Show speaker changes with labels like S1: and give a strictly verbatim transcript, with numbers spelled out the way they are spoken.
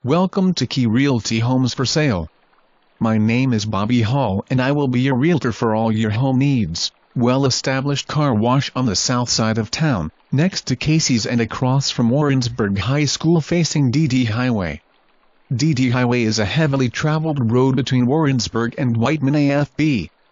S1: Welcome to Key Realty Homes for Sale. My name is Bobby Hall and I will be your realtor for all your home needs. Well-established car wash on the south side of town, next to Casey's and across from Warrensburg High School facing D D Highway. D D Highway is a heavily traveled road between Warrensburg and Whiteman A F B,